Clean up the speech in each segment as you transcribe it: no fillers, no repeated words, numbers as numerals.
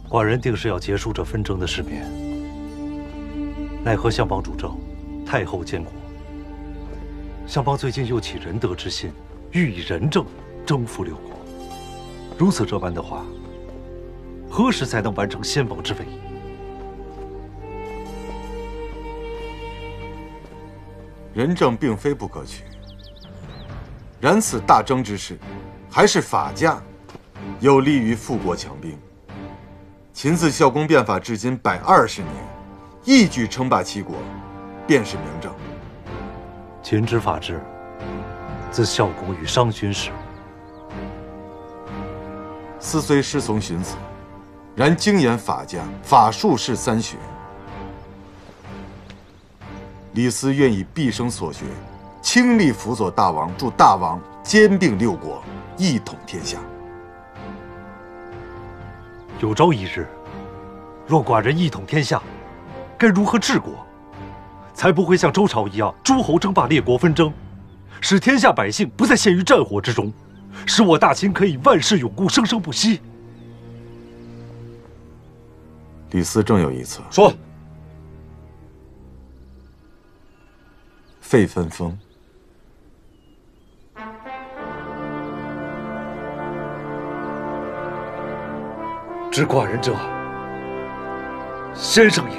寡人定是要结束这纷争的世面，奈何相邦主政，太后监国。相邦最近又起仁德之心，欲以仁政征服六国。如此这般的话，何时才能完成先王之位？ 仁政并非不可取，然此大征之事，还是法家有利于富国强兵。秦自孝公变法至今120年，一举称霸齐国，便是明证。 秦之法治，自孝公与商勋时。 斯虽师从荀子，然精研法家，法术是3学。李斯愿以毕生所学，倾力辅佐大王，助大王兼并六国，一统天下。 有朝一日，若寡人一统天下，该如何治国，才不会像周朝一样诸侯争霸、列国纷争，使天下百姓不再陷于战火之中，使我大秦可以万世永固、生生不息？ 李斯正有一策。 说。 废分封。 知寡人者，先生也。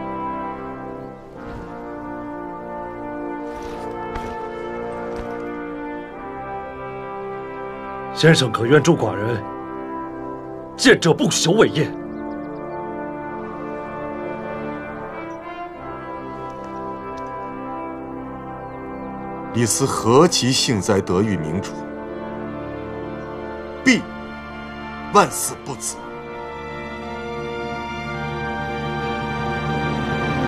先生可愿助寡人见者不朽伟业？ 李斯何其幸哉得遇明主，必万死不辞。